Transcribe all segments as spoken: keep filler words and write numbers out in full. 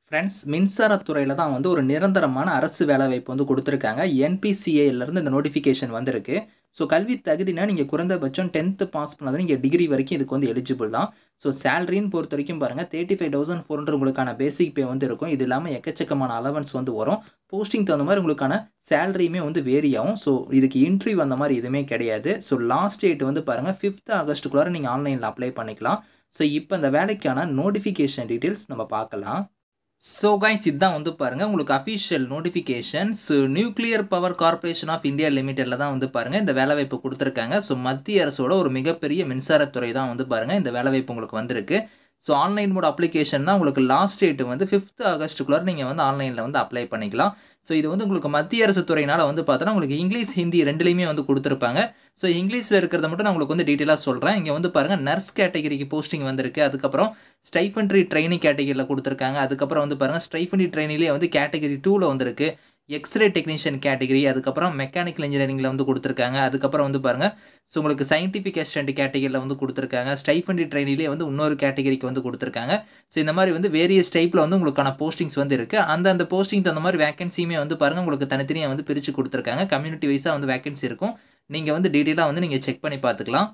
Friends மின்சாரத்துறையில தான் வந்து ஒரு நிரந்தரமான அரசு வேலைவாய்ப்பு வந்து குடுத்துருக்காங்க. என்பிசிஐலேருந்து இந்த நோட்டிஃபிகேஷன் வந்திருக்கு. ஸோ கல்வி தகுதினா நீங்க குறைந்தபட்சம் டென்த் பாஸ் பண்ணாதான் நீங்க டிகிரி வரைக்கும் இதுக்கு வந்து எலிஜிபிள் தான். ஸோ சேலரின்னு பொறுத்தவரைக்கும் பாருங்க முப்பத்தி ஐந்து ஆயிரத்து நானூறு உங்களுக்கான பேசிக் பே வந்து இருக்கும். இது இல்லாம எக்கச்சக்கமான அலவன்ஸ் வந்து வரும். போஸ்டிங் தகுந்த மாரி உங்களுக்கான சேலரியுமே வந்து வேரி ஆகும். ஸோ இதுக்கு இன்டர்வியூ அந்த மாரி எதுவுமே கிடையாது. ஸோ லாஸ்ட் டேட் வந்து பாருங்க ஐந்து ஆகஸ்ட்டுக்குள்ளார நீங்க ஆன்லைன்ல அப்ளை பண்ணிக்கலாம். ஸோ இப்ப இந்த வேலைக்கான நோட்டிஃபிகேஷன் டீட்டெயில்ஸ் நம்ம பார்க்கலாம். ஸோ கைஸ் இதான் வந்து பாருங்க உங்களுக்கு official notifications nuclear power corporation of India லிமிடெட்ல தான் வந்து பாருங்க இந்த வேலைவாய்ப்பு கொடுத்துருக்காங்க. ஸோ மத்திய அரசோட ஒரு மிகப்பெரிய மின்சாரத்துறை தான் வந்து பாருங்க இந்த வேலைவாய்ப்பு உங்களுக்கு வந்திருக்கு. ஸோ ஆன்லைன் மோட் அப்ளிகேஷன் தான் உங்களுக்கு லாஸ்ட் டேட் வந்து ஐந்து ஆகஸ்ட்டுக்குள்ளார நீங்கள் வந்து ஆன்லைனில் வந்து அப்ளை பண்ணிக்கலாம். ஸோ இது வந்து உங்களுக்கு மத்திய அரசு துறையினால் வந்து பார்த்தோன்னா உங்களுக்கு இங்கிலீஷ் ஹிந்தி ரெண்டுலேயுமே வந்து கொடுத்துருப்பாங்க. ஸோ இங்கிலீஷில் இருக்கிறத மட்டும் நான் உங்களுக்கு வந்து டீட்டெயிலாக சொல்கிறேன். இங்கே வந்து பாருங்கள் நர்ஸ் கேட்டகரிக்கு போஸ்டிங் வந்திருக்கு. அதுக்கப்புறம் ஸ்டைஃபன்ட்ரி ட்ரைனிங் கேட்டகரியில் கொடுத்துருக்காங்க. அதுக்கப்புறம் வந்து பாருங்கள் ஸ்டைஃபன்ட்ரி ட்ரைனிலே வந்து கேட்டகரி டூவில் வந்திருக்கு. எக்ஸ்ரே டெக்னீஷியன் கேட்டகரி, அதுக்கப்புறம் மெக்கானிக்கல் இன்ஜினியரிங்கில் வந்து கொடுத்துருக்காங்க. அதுக்கப்புறம் வந்து பாருங்கள் ஸோ உங்களுக்கு சயின்டிஃபிக் அசிஸ்டன்ட் கேட்டகரியில் வந்து கொடுத்துருக்காங்க. ஸ்டைஃபன்ட்ரி ட்ரைனிலே வந்து இன்னொரு கேட்டகரிக்கு வந்து கொடுத்துருக்காங்க. ஸோ இந்த மாதிரி வந்து வேரியஸ் டைப்பில் வந்து உங்களுக்கான போஸ்டிங்ஸ் வந்து இருக்குது. அந்த அந்த போஸ்டிங் தகுந்த மாதிரி வேகன்சியுமே வந்து பாருங்கள் உங்களுக்கு தனித்தனியாக வந்து பிரித்து கொடுத்துருக்காங்க. கம்யூனிட்டி வைஸாக வந்து வேகன்சி இருக்கும். நீங்கள் வந்து டீட்டெயிலாக வந்து நீங்கள் செக் பண்ணி பார்த்துக்கலாம்.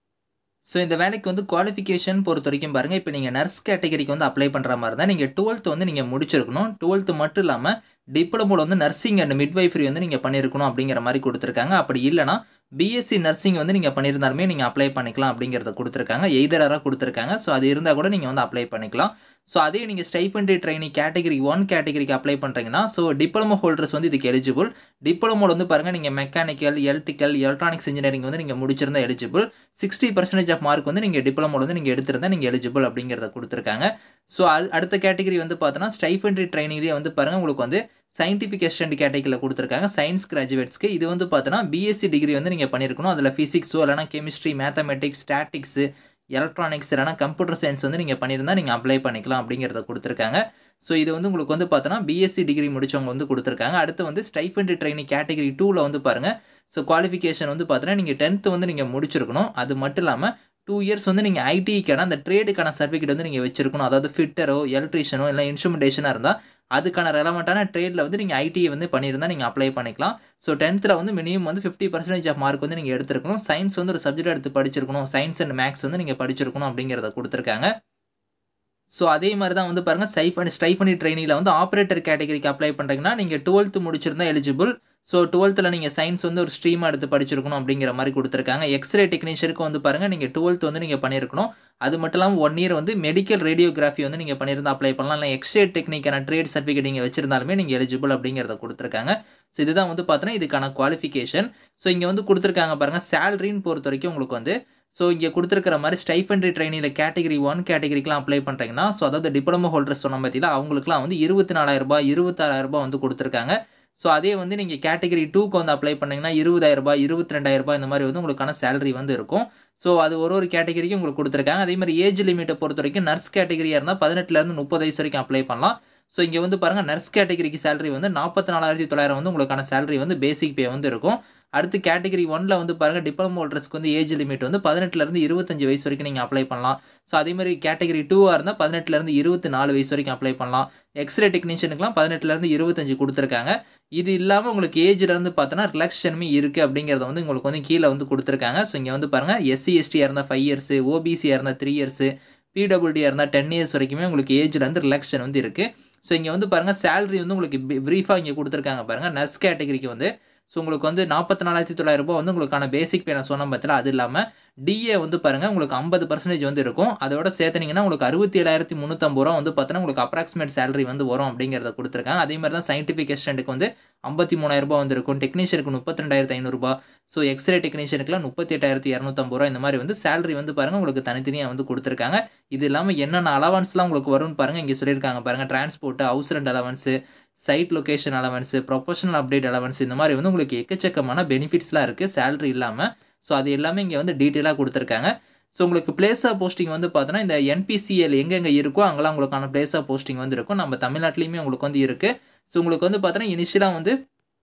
ஸோ இந்த வேலைக்கு வந்து குவாலிஃபிகேஷன் பொறுத்த வரைக்கும் பாருங்கள், இப்போ நீங்கள் நர்ஸ் கேட்டகரிக்கு வந்து அப்ளை பண்ணுற மாதிரி இருந்தால் நீங்கள் டுவெல்த் வந்து நீங்கள் முடிச்சிருக்கணும். டுவெல்த் மட்டும் இல்லாமல் டிப்ளமோவில் வந்து நர்சிங் அண்ட் மிட்வைஃபரி வந்து நீங்கள் பண்ணியிருக்கணும் அப்படிங்கிற மாதிரி கொடுத்துருக்காங்க. அப்படி இல்லைனா பிஎஸ்சி நர்சிங் வந்து நீங்கள் பண்ணியிருந்தாலுமே நீங்கள் அப்ளை பண்ணிக்கலாம் அப்படிங்கிறத கொடுத்துருக்காங்க. எய்தராக கொடுத்துருக்காங்க. ஸோ அது இருந்தால் கூட நீங்கள் வந்து அப்ளை பண்ணிக்கலாம். ஸோ அதே நீங்கள் ஸ்டைஃபன்ட்ரி ட்ரைனிங் கேட்டகரி ஒன் கேட்டகரிக்கு அப்ளை பண்ணுறீங்கன்னா ஸோ டிப்ளமோ ஹோல்டர்ஸ் வந்து இதுக்கு எலிஜிபிள். டிப்ளமோவில் வந்து பாருங்கள் நீங்கள் மெக்கானிக்கல், எலக்ட்ரிக்கல், எலக்ட்ரானிக்ஸ் இன்ஜினியரிங் வந்து நீங்கள் முடிச்சிருந்தா eligible. Sixty percentage of mark வந்து நீங்கள் டிப்ளமோவில் வந்து நீங்கள் எடுத்திருந்தா நீங்கள் எலிஜிபிள் அப்படிங்கிறத கொடுத்துருக்காங்க. ஸோ அடுத்த கேட்டகரி வந்து பார்த்தோன்னா ஸ்டைஃபன்ட்ரி ட்ரைனிங்லேயே வந்து பாருங்கள் உங்களுக்கு வந்து சயின்டிஃபிக் அசிஸ்டன்ட் கேட்டகரியில் கொடுத்துருக்காங்க. சயின்ஸ் கிராஜுவேட்ஸ்க்கு இது வந்து பார்த்தோன்னா பிஎஸ்சி டிகிரி வந்து நீங்கள் பண்ணியிருக்கணும். அதில் ஃபிசிக்ஸோ இல்லைனா கெமிஸ்ட்ரி, மேத்தமெட்டிக்ஸ், ஸ்டாட்டிக்ஸு, எலக்ட்ரானிக்ஸ் இல்லைனா கம்ப்யூட்டர் சயின்ஸ் வந்து நீங்கள் பண்ணியிருந்தால் நீங்கள் அப்ளை பண்ணிக்கலாம் அப்படிங்கிறத கொடுத்துருக்காங்க. ஸோ இது வந்து உங்களுக்கு வந்து பார்த்தோன்னா பிஎஸ்சி டிகிரி முடிச்சவங்க வந்து கொடுத்துருக்காங்க. அடுத்து வந்து ஸ்டைஃபன்ட்ரி ட்ரைனிங் கேட்டகரி டூவில் வந்து பாருங்கள் ஸோ குவாலிஃபிகேஷன் வந்து பார்த்தோன்னா நீங்கள் டென்த்து வந்து நீங்கள் முடிச்சிருக்கணும். அது மட்டும் இல்லாமல் டூ இயர்ஸ் வந்து நீங்கள் ஐடிக்கான அந்த ட்ரேடுக்கான சர்டிஃபிகேட் வந்து நீங்கள் வச்சிருக்கணும். அதாவது ஃபிட்டரோ, எலக்ட்ரிஷியனோ இல்லை இன்ஸ்ட்ருமெண்டேஷனாக இருந்தால் அதுக்கான ரெலவெண்ட்டான ட்ரேடில் வந்து நீங்கள் ஐடியை வந்து பண்ணியிருந்தால் நீங்கள் அப்ளை பண்ணிக்கலாம். ஸோ டென்த்தில் வந்து மினிமம் வந்து ஃபிஃப்டி பர்சன்டேஜ் ஆஃப் மார்க் வந்து நீங்கள் எடுத்துருக்கணும். சயின்ஸ் வந்து ஒரு சப்ஜெக்ட் எடுத்து படிச்சிருக்கணும். சயின்ஸ் அண்ட் மேக்ஸ் வந்து நீங்கள் படிச்சிருக்கணும் அப்படிங்கிறத கொடுத்துருக்காங்க. ஸோ அதே மாதிரி தான் வந்து பாருங்கள் ஸ்டைஃபன் ஸ்டைஃபனி ட்ரைனிங்கில் வந்து ஆப்ரேட்டர் கேட்டகரிக்கு அப்ளை பண்ணுறீங்கன்னா நீங்கள் டுவெல்த்து முடிச்சிருந்தா எலிஜிபிள். ஸோ டுவெல்த்தில் நீங்கள் சயின்ஸ் வந்து ஒரு ஸ்ட்ரீமாக எடுத்து படிச்சிருக்கணும் அப்படிங்கிற மாதிரி கொடுத்துருக்காங்க. எக்ஸ்ரே டெக்னீஷியனுக்கு வந்து பாருங்கள் நீங்கள் டுவெல்த் வந்து நீங்கள் பண்ணியிருக்கணும். அது மட்டும் இல்லாமல் ஒன் இயர் வந்து மெடிக்கல் ரேடியோகிராஃபி வந்து நீங்கள் பண்ணியிருந்தால் அப்ளை பண்ணலாம். இல்லை எக்ஸ்ரே டெக்னிக்கான ட்ரேட் சர்டிஃபிகேட் நீங்கள் வச்சிருந்தாலுமே நீங்கள் எலிஜிபிள் அப்படிங்கிறத கொடுத்துருக்காங்க. ஸோ இதுதான் வந்து பார்த்தோன்னா இதுக்கான குவாலிஃபிகேஷன். ஸோ இங்கே வந்து கொடுத்துருக்காங்க பாருங்கள் சேலரின்னு பொறுத்த வரைக்கும் உங்களுக்கு வந்து ஸோ இங்கே கொடுத்துருக்கிற மாதிரி ஸ்டைஃபன்ட்ரி ட்ரைனிங்கில் கேட்டகரி ஒன் கேட்டகரிக்கெலாம் அப்ளை பண்ணுறீங்கன்னா ஸோ அதாவது டிப்ளமோ ஹோல்டர்ஸ் சொன்ன பார்த்தீங்கன்னா அவங்களுக்குலாம் வந்து இருபத்தி நாலாயிரம் ரூபாய் இருபத்தாறாயிரம் ரூபாய் வந்து கொடுத்துருக்காங்க. ஸோ அதே வந்து நீங்கள் கேட்டகரி டூக்கு வந்து அப்ளை பண்ணிங்கன்னா இருபதாயிரம் ரூபாய் இருபத்தி ரெண்டாயிரம் ரூபாய் இந்த மாதிரி வந்து உங்களுக்கான சேலரி வந்து இருக்கும். ஸோ அது ஒரு ஒரு கேட்டகரிக்கும் உங்களுக்கு கொடுத்துருக்காங்க. அதே மாதிரி ஏஜ் லிமிட்டை பொறுத்த வரைக்கும் நர்ஸ் கேட்டகரியாக இருந்தால் பதினெட்டுலேருந்து முப்பது வயசு வரைக்கும் அப்ளை பண்ணலாம். ஸோ இங்கே வந்து பாருங்கள் நர்ஸ் கேட்டகரிக்கு சேலரி வந்து நாற்பத்தி நாலாயிரத்தி தொள்ளாயிரம் வந்து உங்களுக்கான சேலரி வந்து பேசிக் பே வந்து இருக்கும். அடுத்து கேட்டகரி ஒன்னில் வந்து பாருங்கள் டிப்ளமோ ஹோல்டர்ஸ்க்கு வந்து ஏஜ் லிமிட் வந்து பதினெட்டுலேருந்து இருபத்தஞ்சு வயசு வரைக்கும் நீங்கள் அப்ளை பண்ணலாம். ஸோ அதே மாதிரி கேட்டகரி டூவாக இருந்தால் பதினெட்டுலேருந்து இருபத்தி நாலு வயசு வரைக்கும் அப்ளை பண்ணலாம். எக்ஸ்ரே டெக்னீஷியனுக்குலாம் பதினெட்டுலேருந்து இருபத்தஞ்சு கொடுத்துருக்காங்க. இது இல்லாமல் உங்களுக்கு ஏஜ்லேருந்து பார்த்தோன்னா ரிலாக்ஸேஷனுமே இருக்குது அப்படிங்கிறத வந்து உங்களுக்கு வந்து கீழே வந்து கொடுத்துருக்காங்க. ஸோ இங்கே வந்து பாருங்கள் எஸ்சி எஸ்டியாக இருந்தால் ஃபைவ் இயர்ஸு, ஓபிசியாக இருந்தால் த்ரீ இயர்ஸு, பிடபிள்யூடியாக இருந்தால் டென் இயர்ஸ் வரைக்குமே உங்களுக்கு ஏஜ்லேருந்து ரிலாக்ஸேஷன் வந்து இருக்குது. ஸோ இங்கே வந்து பாருங்கள் சேலரி வந்து உங்களுக்கு ப்ரீஃபாக இங்கே கொடுத்துருக்காங்க பாருங்கள். நர்ஸ் கேட்டகரிக்கு வந்து ஸோ உங்களுக்கு வந்து நாற்பத்தி நாலாயிரத்தி தொள்ளாயிரம் ரூபாய் வந்து உங்களுக்கான பேசிக் பே நான் சொன்ன பார்த்தீங்களா, அது இல்லாமல் டிஏ வந்து பாருங்கள் உங்களுக்கு ஐம்பது பர்சன்டேஜ் வந்து இருக்கும். அதோட சேர்த்துனீங்கன்னா உங்களுக்கு அறுபத்தி ஏழாயிரத்தி முந்நூற்றம்பது ரூபா வந்து பார்த்தோன்னா உங்களுக்கு அப்ராக்சிமேட் சேலரி வந்து வரும் அப்படிங்கிறத கொடுத்துருக்காங்க. அதே மாதிரி தான் சயின்டிஃபிக் அசிஸ்டன்ட்டுக்கு வந்து ஐம்பத்தி மூணாயிரம் ரூபாய் வந்து இருக்கும். டெக்னீஷியனுக்கு முப்பத்தி ரெண்டாயிரத்தி ஐநூறுரூபா. ஸோ எக்ஸ்ரே டெக்னீஷியனுக்குலாம் முப்பத்தி எட்டாயிரத்தி இரநூத்தம்பது ரூபா இந்த மாதிரி வந்து சேலரி வந்து பாருங்கள் உங்களுக்கு தனித்தனியாக வந்து கொடுத்துருக்காங்க. இது இல்லாமல் என்னென்ன அலவன்ஸ்லாம் உங்களுக்கு வரும்னு பாருங்கள் இங்கே சொல்லியிருக்காங்க பாருங்கள். Transport, house rent allowance, site location allowance, professional update allowance இந்த மாதிரி வந்து உங்களுக்கு எக்கச்சக்கமான பெனிஃபிட்ஸ்லாம் இருக்குது சேலரி இல்லாமல். ஸோ அது எல்லாமே இங்கே வந்து டீட்டெயிலாக கொடுத்துருக்காங்க. ஸோ உங்களுக்கு பிளேஸ் ஆஃப் போஸ்டிங் வந்து பார்த்தோன்னா இந்த என்பிசிஎல் எங்கெங்கே இருக்கோ அங்கெல்லாம் உங்களுக்கான பிளேஸ் ஆஃப் போஸ்டிங் வந்து இருக்கும். நம்ம தமிழ்நாட்டிலையுமே உங்களுக்கு வந்து இருக்குது. ஸோ உங்களுக்கு வந்து பார்த்தோன்னா இனிஷியலாக வந்து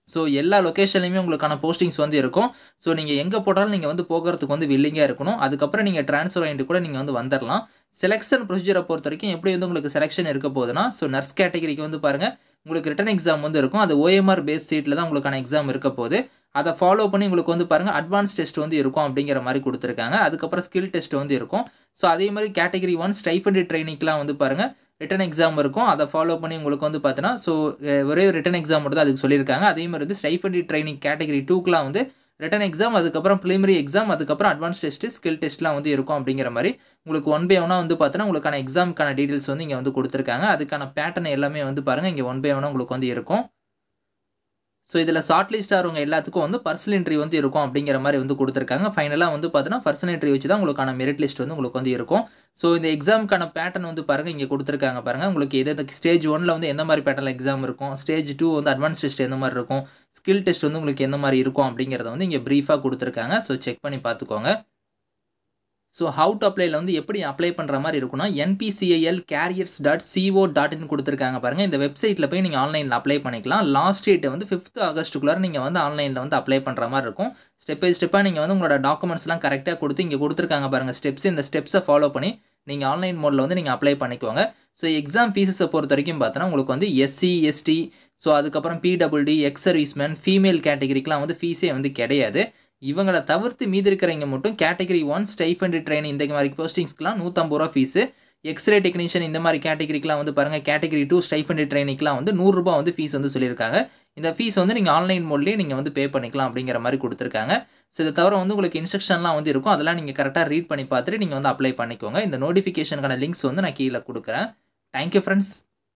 ஸோ எல்லா லொக்கேஷன்லையுமே உங்களுக்கான போஸ்டிங்ஸ் வந்து இருக்கும். ஸோ நீங்கள் எங்கே போட்டாலும் நீங்கள் வந்து போகிறதுக்கு வந்து வில்லிங்காக இருக்கணும். அதுக்கப்புறம் நீங்கள் ட்ரான்ஸ்ஃபர் ஆகிட்டு கூட நீங்கள் வந்து வந்துடலாம். செலெக்ஷன் ப்ரொசீஜரை பொறுத்த வரைக்கும் எப்படி வந்து உங்களுக்கு செலெக்ஷன் இருக்க போகுதுன்னா, ஸோ நர்ஸ் கேட்டகரிக்கு வந்து பாருங்கள் உங்களுக்கு ரிட்டன் எக்ஸாம் வந்து இருக்கும். அது ஓஎம்ஆர் பேஸ் சீட்டில் தான் உங்களுக்கான எக்ஸாம் இருக்க போகுது. அதை ஃபாலோ பண்ணி உங்களுக்கு வந்து பாருங்கள் அட்வான்ஸ் டெஸ்ட் வந்து இருக்கும் அப்படிங்கிற மாதிரி கொடுத்துருக்காங்க. அதுக்கப்புறம் ஸ்கில் டெஸ்ட் வந்து இருக்கும். ஸோ அதே மாதிரி கேட்டகரி ஒன் ஸ்டைஃபண்ட் ட்ரைனிங்லாம் வந்து பாருங்கள் ரிட்டன் எக்ஸாம் இருக்கும். அதை ஃபாலோ பண்ணி உங்களுக்கு வந்து பார்த்தீங்கன்னா ஸோ ஒரே ரிட்டன் எக்ஸாம் மட்டும் தான் அதுக்கு சொல்லியிருக்காங்க. அதே மாதிரி வந்து ஸ்டைஃபண்ட் ட்ரைனிங் கேட்டகரி டூக்குலாம் வந்து ரிட்டன் எக்ஸாம், அதுக்கப்புறம் ப்ரிலிமினரி எக்ஸாம், அதுக்கப்புறம் அட்வான்ஸ் டெஸ்ட்டு, ஸ்கில் டெஸ்ட்லாம் வந்து இருக்கும் அப்படிங்கிற மாதிரி உங்களுக்கு ஒன் பை ஒன்னாக வந்து பார்த்தீங்கன்னா உங்களுக்கான எக்ஸாமுக்கான டீட்டெயில்ஸ் வந்து இங்கே வந்து கொடுத்துருக்காங்க. அதுக்கான பேட்டர்ன் எல்லாமே வந்து பாருங்கள் இங்கே ஒன் பை ஒன்னாக உங்களுக்கு வந்து இருக்கும். ஸோ இதில் ஷார்ட் லிஸ்ட் ஆகிறவங்க எல்லாத்துக்கும் வந்து பர்சனல் என்ட்ரி வந்து இருக்கும் அப்படிங்கிற மாதிரி வந்து கொடுத்துருக்காங்க. ஃபைனலாக வந்து பார்த்தீங்கன்னா பர்சனல் என்ட்ரி வச்சு தான் உங்களுக்கான மெரிட் லிஸ்ட் வந்து உங்களுக்கு வந்து இருக்கும். ஸோ இந்த எக்ஸாமுக்கான பேட்டர்ன் வந்து பாருங்கள் இங்கே கொடுத்துருக்காங்க பாருங்கள். உங்களுக்கு எது ஸ்டேஜ் ஒன்ல வந்து எந்த மாதிரி பேட்டர்னில் எக்ஸாம் இருக்கும், ஸ்டேஜ் டூ வந்து அட்வான்ஸ் டெஸ்ட் எந்த மாதிரி இருக்கும், ஸ்கில் டெஸ்ட் வந்து உங்களுக்கு எந்த மாதிரி இருக்கும் அப்படிங்கிறத வந்து இங்கே ப்ரீஃபாக கொடுத்துருக்காங்க. ஸோ செக் பண்ணி பார்த்துக்கோங்க. ஸோ ஹவு டு அப்ளைல வந்து எப்படி அப்ளை பண்ணுற மாதிரி இருக்குன்னா NPCIL careers dot co dot in கொடுத்துருக்காங்க பாருங்கள். இந்த வெப்சைட்டில் போய் நீங்கள் ஆன்லைனில் அப்ளை பண்ணிக்கலாம். லாஸ்ட் டேட் வந்து ஃபிஃப்த் ஆகஸ்ட்டுக்குள்ளார நீங்கள் வந்து ஆன்லைனில் வந்து அப்ளை பண்ணுற மாதிரி இருக்கும். ஸ்டெப் பை ஸ்டெப்பாக நீங்கள் வந்து உங்களோட டாக்குமெண்ட்ஸ்லாம் கரெக்டாக கொடுத்து இங்கே கொடுத்துருக்காங்க பாருங்கள் ஸ்டெப்ஸ். இந்த ஸ்டெப்ஸை ஃபாலோ பண்ணி நீங்கள் ஆன்லைன் மோடில் வந்து நீங்கள் அப்ளை பண்ணிக்கோங்க. ஸோ எக்ஸாம் ஃபீஸஸை பொறுத்த வரைக்கும் பார்த்தோன்னா உங்களுக்கு வந்து எஸ்சி எஸ்டி ஸோ அதுக்கப்புறம் பிடபிள்டி எக்ஸ் சர்வீஸ்மேன் ஃபீமேல் கேட்டகரிக்கெலாம் வந்து ஃபீஸே வந்து கிடையாது. இவங்களை தவிர்த்து மீதி இருக்கிறவங்க மட்டும் கேட்டகரி ஒன் ஸ்டைஃபண்ட் ட்ரெயின் இந்த மாதிரி போஸ்டிங்ஸ்க்குலாம் நூற்றம்பது ரூபா ஃபீஸு, எக்ஸ்ரே டெக்னீஷியன் இந்த மாதிரி கேட்டகரிக்கெலாம் வந்து பாருங்கள் கேட்டகரி டூ ஸ்டைஃபண்ட் ட்ரெயினிங்லாம் வந்து நூறுரூபா வந்து ஃபீஸ் வந்து சொல்லியிருக்காங்க. இந்த ஃபீஸ் வந்து நீங்கள் ஆன்லைன் மோட்லேயே நீங்கள் வந்து பே பண்ணிக்கலாம் அப்படிங்கிற மாதிரி கொடுத்துருக்காங்க. ஸோ இதை தவிர வந்து உங்களுக்கு இன்ஸ்ட்ரக்ஷன்லாம் வந்து இருக்கும். அதெல்லாம் நீங்கள் கரெக்டாக ரீட் பண்ணி பார்த்துட்டு நீங்கள் வந்து அப்ளை பண்ணிக்கோங்க. இந்த நோட்டிஃபிகேஷனுக்கான லிங்க்ஸ் வந்து நான் கீழே கொடுக்குறேன். Thank you friends.